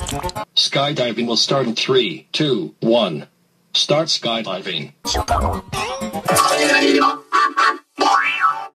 Skydiving will start in 3, 2, 1. Start skydiving. Csupo.